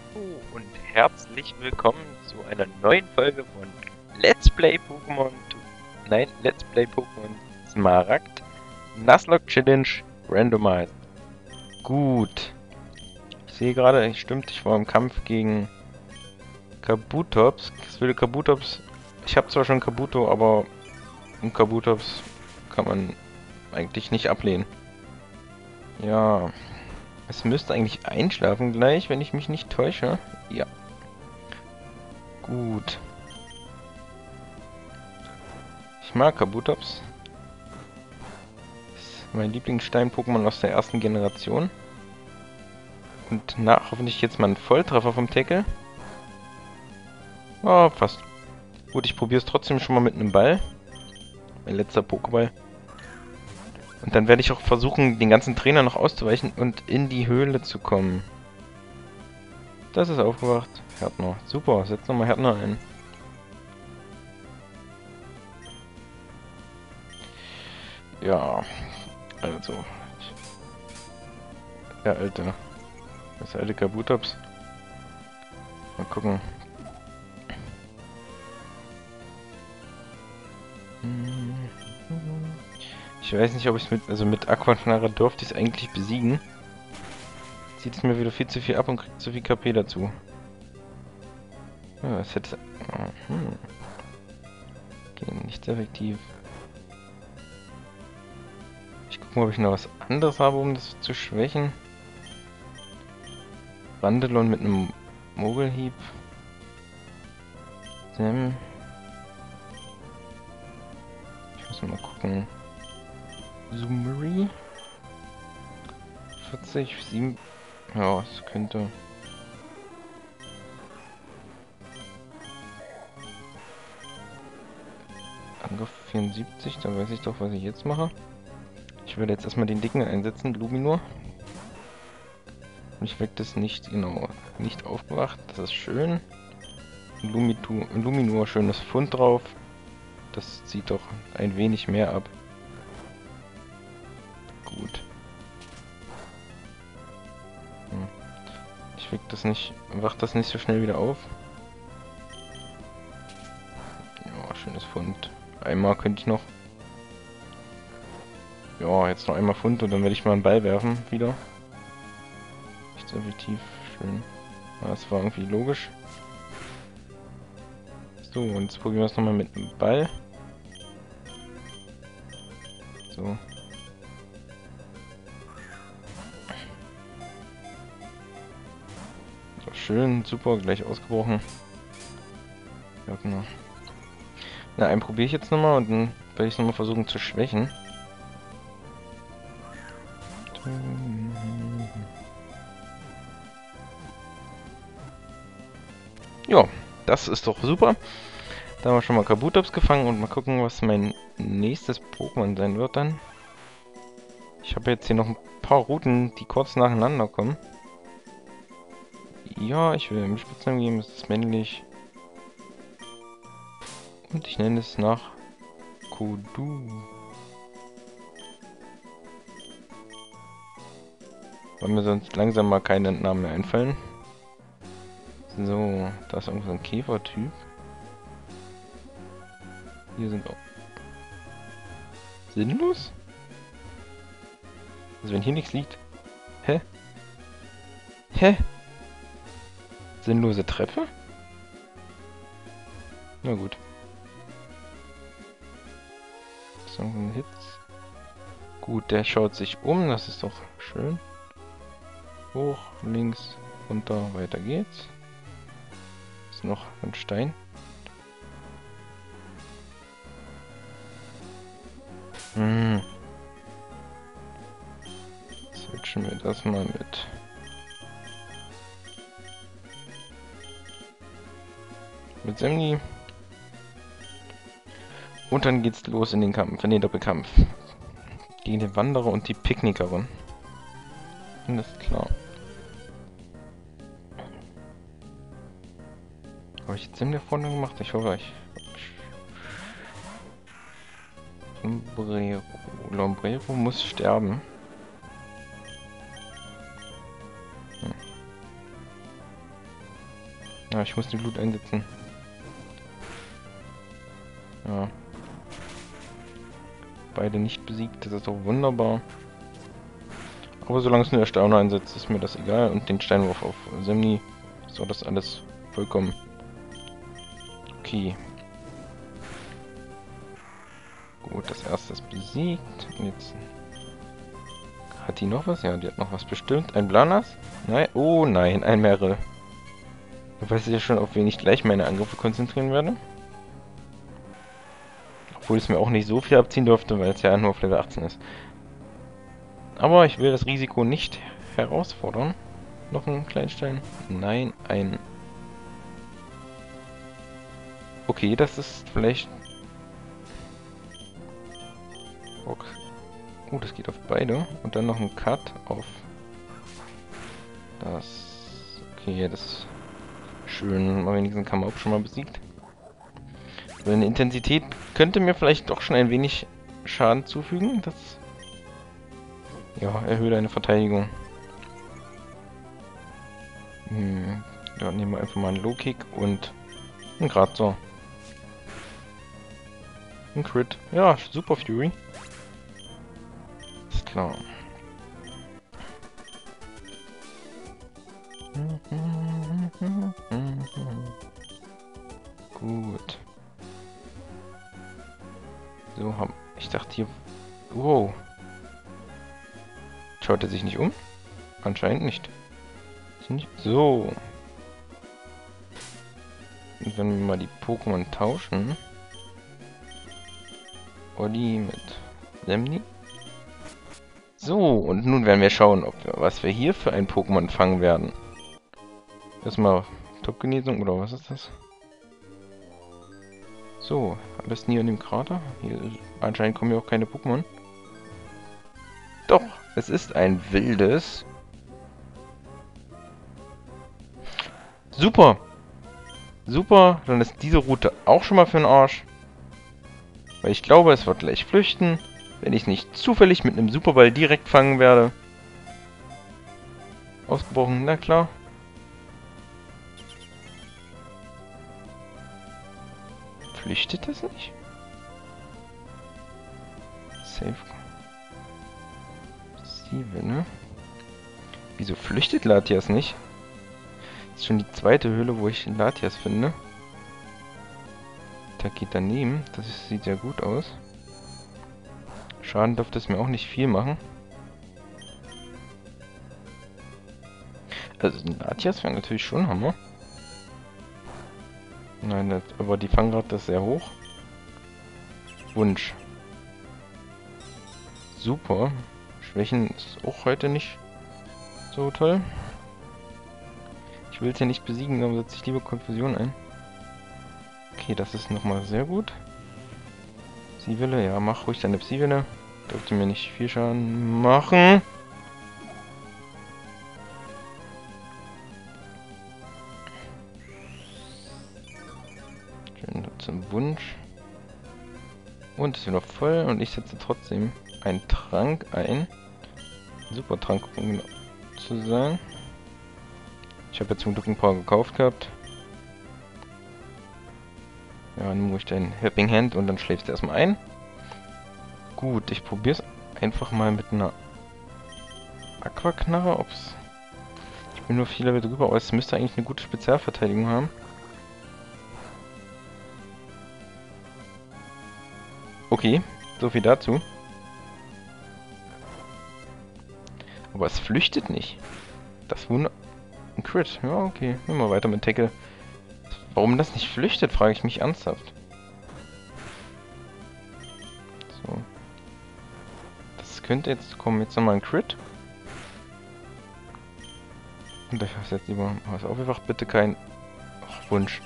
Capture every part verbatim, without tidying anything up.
Hallo und herzlich willkommen zu einer neuen Folge von Let's Play Pokémon. Nein, Let's Play Pokémon Smaragd Nuzlocke Challenge Randomized. Gut. Ich sehe gerade, stimmt, ich war im Kampf gegen Kabutops. Das wilde Kabutops. Ich habe zwar schon Kabuto, aber im Kabutops kann man eigentlich nicht ablehnen. Ja. Es müsste eigentlich einschlafen gleich, wenn ich mich nicht täusche. Ja. Gut. Ich mag Kabutops. Ist mein Lieblingsstein-Pokémon aus der ersten Generation. Und nach hoffentlich jetzt mal ein Volltreffer vom Tackle. Oh, fast. Gut, ich probiere es trotzdem schon mal mit einem Ball. Mein letzter Pokéball. Und dann werde ich auch versuchen, den ganzen Trainer noch auszuweichen und in die Höhle zu kommen. Das ist aufgewacht. Härtner. Super, setz nochmal Härtner ein. Ja, also. Der alte. Das alte Kabutops. Mal gucken. Ich weiß nicht, ob ich es mit... Also mit Aquaknarre durfte ich es eigentlich besiegen. Zieht es mir wieder viel zu viel ab und kriegt zu viel K P dazu. Ja, es hätte... Hm. Okay, nicht sehr effektiv. Ich gucke mal, ob ich noch was anderes habe, um das zu schwächen. Wandelon mit einem Mogelhieb. Sam. Ich muss mal gucken. Zumuri. vierzig, sieben. Ja, es könnte. Angriff vierundsiebzig, dann weiß ich doch, was ich jetzt mache. Ich werde jetzt erstmal den dicken einsetzen, Luminor. Und ich wecke das nicht, genau, nicht aufgewacht. Das ist schön. Lumitu, Luminor, schönes Pfund drauf. Das zieht doch ein wenig mehr ab. Gut. Hm. Ich weck das nicht, wach das nicht so schnell wieder auf. Ja, schönes Pfund. Einmal könnte ich noch. Ja, jetzt noch einmal Pfund und dann werde ich mal einen Ball werfen wieder. Nicht so effektiv, schön. Das war irgendwie logisch. So, und jetzt probieren wir es nochmal mit dem Ball. So. So, schön, super, gleich ausgebrochen. Ja, genau. Na, einen probiere ich jetzt nochmal und dann werde ich es nochmal versuchen zu schwächen. Ja, das ist doch super. Da haben wir schon mal Kabutops gefangen und mal gucken, was mein nächstes Pokémon sein wird dann. Ich habe jetzt hier noch ein paar Routen, die kurz nacheinander kommen. Ja, ich will ihm Spitznamen geben, es ist männlich. Und ich nenne es nach Kodu. Weil mir sonst langsam mal keine Namen mehr einfallen. So, da ist irgendwo so ein Käfertyp. Hier sind auch... Sinnlos? Also wenn hier nichts liegt. Hä? Hä? Sinnlose Treppe? Na gut. So ein Hit. Gut, der schaut sich um, das ist doch schön. Hoch, links, runter, weiter geht's. Ist noch ein Stein. Hm. Switchen wir das mal mit. Mit Semni. Und dann geht's los in den Kampf, in den Doppelkampf. Gegen den Wanderer und die Picknickerin. Alles klar. Habe ich jetzt Semni vorne gemacht? Ich hoffe, ich... Lombrero. Lombrero muss sterben. Hm. Ja, ich muss die Blut einsetzen. Ja. Beide nicht besiegt, das ist doch wunderbar. Aber solange es nur der Stauner einsetzt, ist mir das egal. Und den Steinwurf auf Semni ist doch das alles vollkommen okay. Gut, das erste ist besiegt. Und jetzt hat die noch was? Ja, die hat noch was bestimmt. Ein Blanas? Nein. Oh nein, ein Merle. Du weißt ja schon, auf wen ich gleich meine Angriffe konzentrieren werde. Obwohl es mir auch nicht so viel abziehen durfte, weil es ja nur auf Level achtzehn ist. Aber ich will das Risiko nicht herausfordern. Noch einen Kleinstein? Nein, ein... Okay, das ist vielleicht... Okay. Oh, das geht auf beide. Und dann noch ein Cut auf... Das... Okay, das ist schön. Aber wenigstens haben wir auch schon mal besiegt. Seine Intensität könnte mir vielleicht doch schon ein wenig Schaden zufügen. Das... Ja, erhöhe deine Verteidigung. Hm, ja, nehmen wir einfach mal einen Low-Kick und einen Grazer. Ein Crit. Ja, Super Fury. Ist klar. Gut. So, haben... Ich dachte hier... Wow. Schaut er sich nicht um? Anscheinend nicht. So. Und wenn wir mal die Pokémon tauschen. Olli mit Semni. So, und nun werden wir schauen, ob wir, was wir hier für ein Pokémon fangen werden. Erstmal Top-Genesung, oder was ist das? So, am besten hier in dem Krater. Hier ist, anscheinend kommen hier auch keine Pokémon. Doch, es ist ein wildes. Super! Super, dann ist diese Route auch schon mal für den Arsch. Weil ich glaube, es wird gleich flüchten, wenn ich nicht zufällig mit einem Superball direkt fangen werde. Ausgebrochen, na klar. Flüchtet das nicht? Safe. Sieben, ne? Wieso flüchtet Latias nicht? Das ist schon die zweite Höhle, wo ich Latias finde. Da geht daneben. Das ist, sieht ja gut aus. Schaden dürfte es mir auch nicht viel machen. Also Latias wäre natürlich schon Hammer. Nein, das, aber die Fangrate ist sehr hoch. Wunsch. Super. Schwächen ist auch heute nicht so toll. Ich will es ja nicht besiegen, aber setze ich lieber Konfusion ein. Okay, das ist nochmal sehr gut. Psi-Wille, ja, mach ruhig deine Psi-Wille. Dürfte mir nicht viel Schaden machen. Schön zum Wunsch. Und ist wieder voll und ich setze trotzdem einen Trank ein. Super Trank, um genau zu sein. Ich habe jetzt zum Glück ein paar gekauft gehabt. Ja, dann muss ich deinen Helping Hand und dann schläfst du erstmal ein. Gut, ich probiere es einfach mal mit einer Aquaknarre, ob's... Ich bin nur vier Level drüber, aber es müsste eigentlich eine gute Spezialverteidigung haben. Okay, so viel dazu. Aber es flüchtet nicht. Das Wunder... Ein Crit. Ja, okay. Nehmen wir weiter mit Tackle. Warum das nicht flüchtet, frage ich mich ernsthaft. So. Das könnte jetzt kommen. Jetzt nochmal ein Crit. Und ich weiß jetzt lieber... Was aufgewacht? Bitte kein... Ach, Wunsch.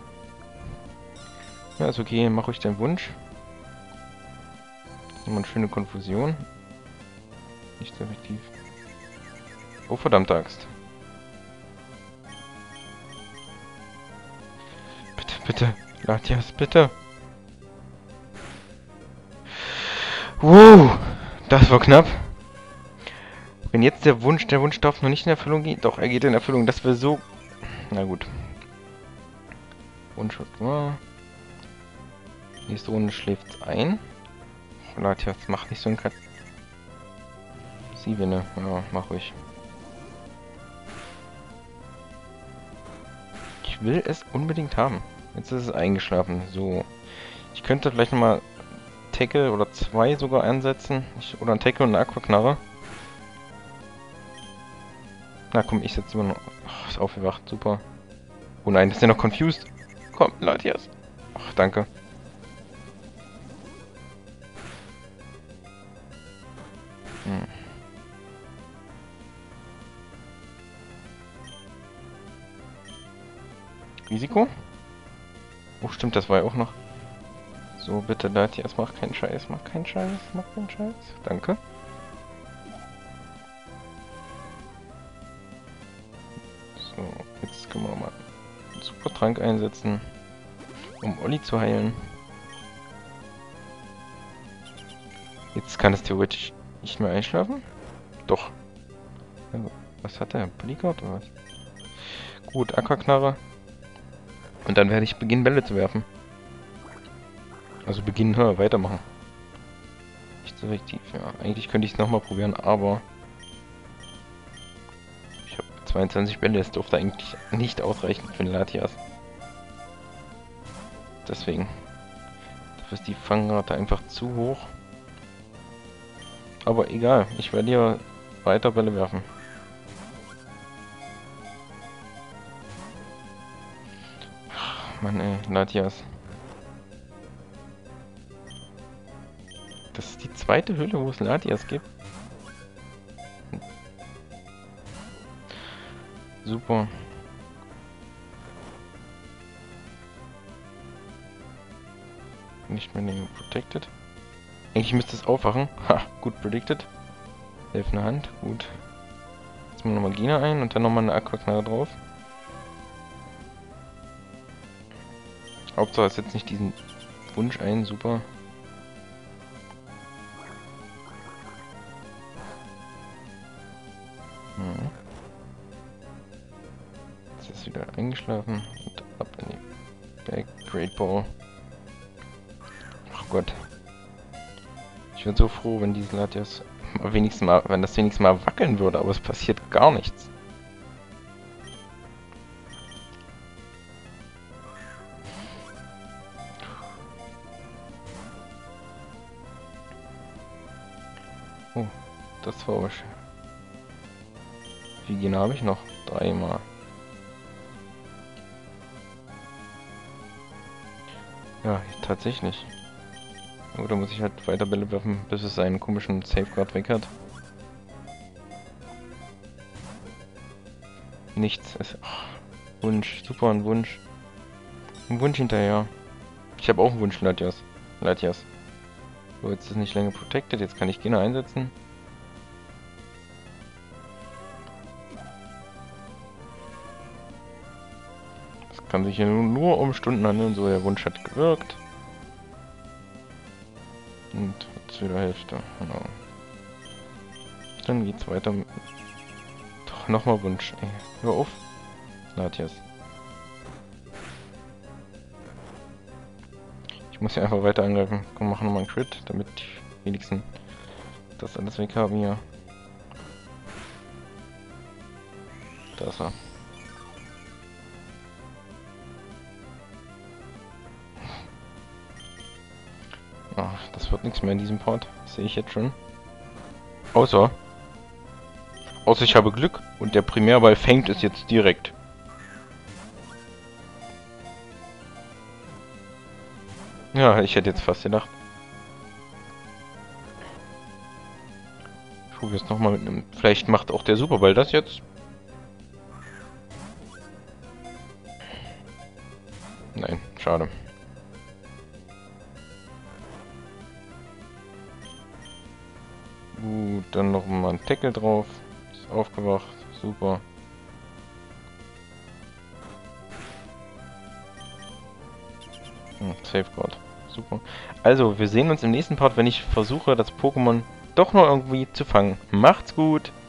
Ja, ist okay. Mach ruhig deinen Wunsch. Nochmal eine schöne Konfusion. Nicht sehr effektiv. Oh, verdammte Axt. Bitte, bitte. Latias, bitte. Wow, das war knapp. Wenn jetzt der Wunsch, der Wunsch darf noch nicht in Erfüllung gehen. Doch, er geht in Erfüllung. Das wäre so... Na gut. One-Shot war. Nächste Runde schläft's ein. Latias, mach nicht so ein Cut. Sieben, ne? Ja, mach ruhig. Ich will es unbedingt haben. Jetzt ist es eingeschlafen. So. Ich könnte vielleicht nochmal Tackle oder zwei sogar einsetzen. Ich, oder ein Tackle und eine Aquaknarre. Na komm, ich setze immer noch. Ach, ist aufgewacht. Super. Oh nein, ist der noch confused? Komm, Latias. Ach, danke. Hm. Risiko? Oh, stimmt, das war ja auch noch. So, bitte, Latias, mach keinen Scheiß, mach keinen Scheiß, mach keinen Scheiß. Danke. So, jetzt können wir nochmal einen Supertrank einsetzen, um Olli zu heilen. Jetzt kann es theoretisch nicht mehr einschlafen? Doch. Ja, was hat er? Bodyguard oder was? Gut, Aquaknarre. Und dann werde ich beginnen, Bälle zu werfen. Also beginnen, hör, weitermachen. Nicht so effektiv, ja. Eigentlich könnte ich es nochmal probieren, aber... Ich habe zweiundzwanzig Bälle, es dürfte eigentlich nicht ausreichen für den Latias. Deswegen. Dafür ist die Fangrate einfach zu hoch. Aber egal, ich werde hier weiter Bälle werfen. Mann ey, Latias. Das ist die zweite Höhle, wo es Latias gibt. Super. Nicht mehr länger protected. Eigentlich müsste es aufwachen. Ha, gut predicted. Helfende Hand, gut. Jetzt mal nochmal Gina ein und dann nochmal eine Aquaknarre drauf. Hauptsache es setzt nicht diesen Wunsch ein, super. Hm. Jetzt ist wieder eingeschlafen und ab in die Back. Great Ball. Ach Gott. Ich wäre so froh, wenn diese Latias wenigstens mal, wenn das wenigstens mal wackeln würde, aber es passiert gar nichts. Oh, das war aber schön. Wie Gene habe ich noch? Dreimal. Ja, tatsächlich. Oder muss ich halt weiter Bälle werfen, bis es seinen komischen Safeguard weg hat? Nichts. Es, oh, Wunsch. Super, ein Wunsch. Ein Wunsch hinterher. Ich habe auch einen Wunsch, Latias. Latias. So, jetzt ist nicht länger protected. Jetzt kann ich Gene einsetzen. Das kann sich ja nur um Stunden handeln. So, der Wunsch hat gewirkt. Und jetzt wieder Hälfte. Genau. Dann geht's weiter. Doch, nochmal Wunsch. Ey, hör auf. Latias. Ich muss hier einfach weiter angreifen. Komm, machen nochmal einen Crit, damit ich wenigstens das alles weg haben hier. Da ist er. Ach, das wird nichts mehr in diesem Part. Sehe ich jetzt schon. Außer... Außer ich habe Glück und der Primärball fängt es jetzt direkt. Ja, ich hätte jetzt fast gedacht. Ich probiere es nochmal mit einem... Vielleicht macht auch der Superball das jetzt. Nein, schade. Gut, dann noch mal ein Tackle drauf. Ist aufgewacht. Super. Hm, Safeguard. Super. Also, wir sehen uns im nächsten Part, wenn ich versuche, das Pokémon doch noch irgendwie zu fangen. Macht's gut!